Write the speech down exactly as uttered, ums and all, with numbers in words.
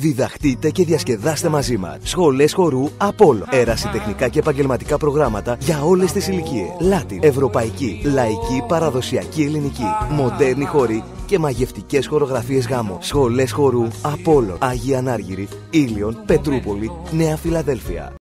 Διδαχτείτε και διασκεδάστε μαζί μας. Σχολές χορού Απόλλων. Ερασιτεχνικά και επαγγελματικά προγράμματα για όλες τις ηλικίες. Λάτιν, ευρωπαϊκή, λαϊκή, παραδοσιακή ελληνική, μοντέρνη χορή και μαγευτικές χορογραφίες γάμων. Σχολές χορού Απόλλων. Άγια Ανάργυρη, Ήλιον, Πετρούπολη, Νέα Φιλαδέλφια.